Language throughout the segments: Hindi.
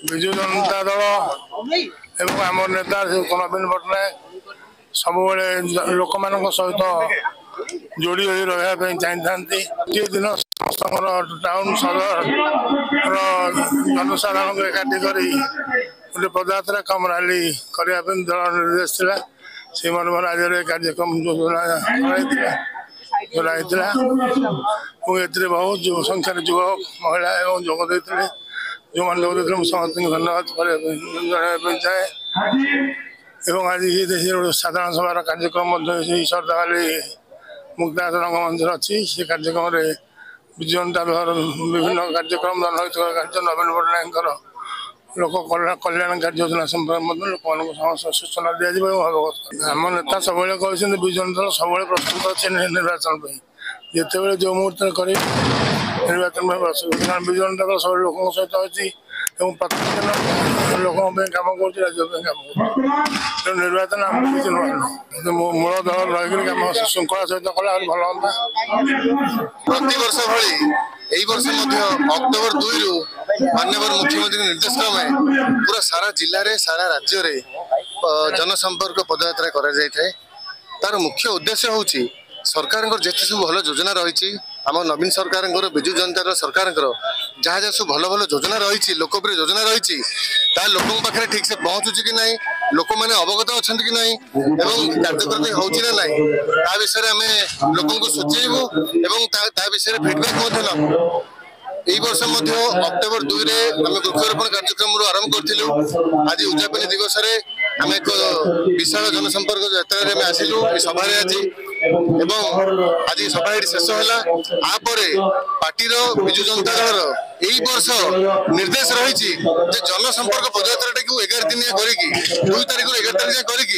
विजु जनता दल एवं आम नेता नवीन पट्टनायक सब लोक मान सहित जोड़ी हो रहा चाहती दिन समस्त टाउन सहर जनसाधारण को एकाठी कर गोटे पदयात्रा कम रैली करने दल निर्देश था से राज्य कार्यक्रम योजना कराई बहुत संख्यार युवक महिला एवं जोगदे जो मैंने जोगदे समस्त धन्यवाद चाहे एवं आज साधारण सभार कार्यक्रम सरदाली मुक्तानाथ रंगमंच अच्छी से कार्यक्रम विजु जनता दल विभिन्न कार्यक्रम जनहित कार्य नवीन पट्टनायक लोक कल्याण कार्य योजना संपर्क लोक सूचना दिज्व आम नेता सब कहते विजु जनता दल सब प्रस्तुत अच्छे निर्वाचन जिते बड़े जो मुहूर्त कर निर्वाचन प्रस्तुत विजु जनता दल सब लोक सहित अच्छी प्रतिदिन लोक कम कर राज्य कम कर निर्वाचन आम किसी नुआ मूल दल रही श्रृंखला सहित कला भल हम प्रति वर्ष भली यही वर्ष अक्टोबर 2 रु माननीय मुख्यमंत्री निर्देश क्रमे पूरा सारा जिले में सारा राज्य में जनसंपर्क पदयात्रा तार मुख्य उद्देश्य हूँ सरकार जिते सब भल योजना रही आम नवीन सरकार विजु जनता सरकार जहाँ जहाँ सब भल भल योजना रही लोकप्रिय योजना रही लोकों पाखे ठीक से पहुँचुची कि नहीं लोक मैंने अवगत अच्छा कि नहीं कार्यक्रम होना ना विषय आम लोक सूचेबू विषय फिडबैक यही वर्ष अक्टोबर 2 रे आम वृक्षारोपण कार्यक्रम आरंभ करूँ आज उद्यापनी दिवस आम एक विशाल जनसंपर्क यात्रा में आसिलु सभा आज आज सभा शेष है पार्टी विजु जनता दल यही वर्ष निर्देश रही जनसंपर्क पदयात्रा 11 दिन कर 2 तारीख 11 तारीख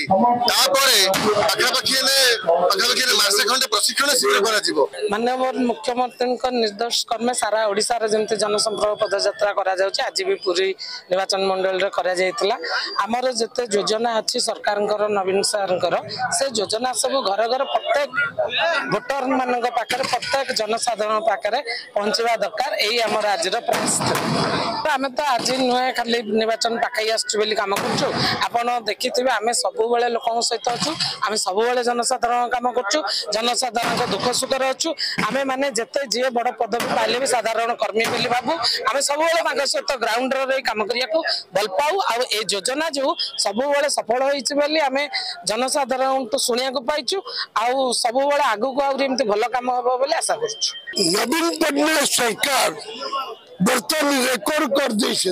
पाखापाखि मासे खंडे प्रशिक्षण शिविर कर माननीय मुख्यमंत्री निर्देश क्रमे सारा ओडिशा जमी जनसंपर्क पदयात्रा करा आज भी पूरी निर्वाचन मंडल आमर जिते योजना अच्छी सरकार नवीन सरकार से योजना सब घर घर प्रत्येक भोटर मान पाखे प्रत्येक जनसाधारण पाखे पहुंचवा दरकार यही आम राज्य प्रयास आम तो आज नुहे खाली निर्वाचन पाखाई आम कर देखि आम सब लोक सहित अच्छु आम सब जनसाधारण काम कर जनसाधारण दुख सुख अच्छु आम मैंने जिते जी बड़ पदवी पाइले भी साधारण कर्मी बोली भावु आम सब सहित ग्राउंड काम करने भल पाऊ आ योजना जो सब सफल होम जनसाधारण तो शुणा पाइचु सब आगु आमती भल कम हम बोली आशा कर नवीन पट्टनायक सरकार बर्तमान रेकर्ड कर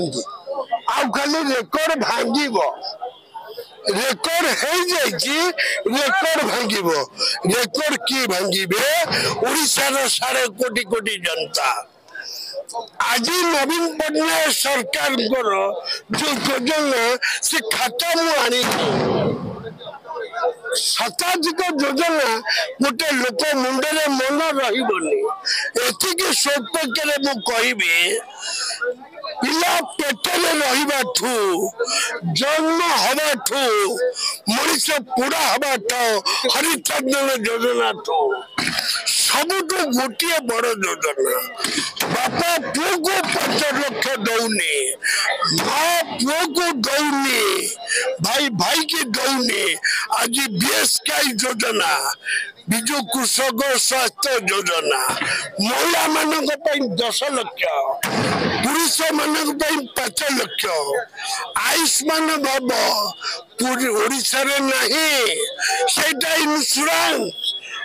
खाली रेकर्ड भांग रेकर्ड रेकर्ड भांग रेकर्ड किए भांगे ओडिशार 1.5 कोटी कोटी जनता आज नवीन पट्टनायक सरकार जो योजना से खाता मुझे शताधिक योजना गोटे लोक मुंडे मन रही स्वल्पके मुझे पिला पेटरे रही जन्म हवाठू मनीष पोड़ा हवाठ हरिचंदन योजना सबुठ गोटे बड़ योजना बापा पुओ को 5 लाख दौनी माँ पुओ को दौनी भाई भाई की दौनी आज बीएसके योजना विजु कृषक स्वास्थ्य योजना महिला मान 10 लाख पुरुष मान 5 लाख आयुष्मान भव पूरी ओडिशा रे नहीं सेटा इंश्योरेंस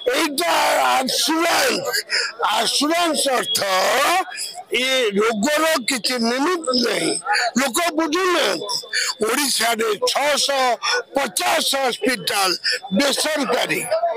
आश्योरेंस अर्थ ये रोगर किसी निमित्त नहीं लोक बुझुना ओडिशा रे 650 हॉस्पिटल बेसरकारी